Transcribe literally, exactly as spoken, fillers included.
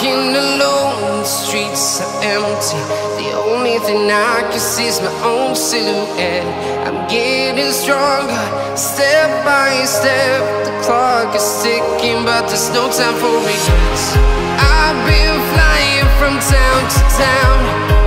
walking alone, the streets are empty. The only thing I can see is my own silhouette. I'm getting stronger, step by step. The clock is ticking, but there's no time for regrets. I've been flying from town to town,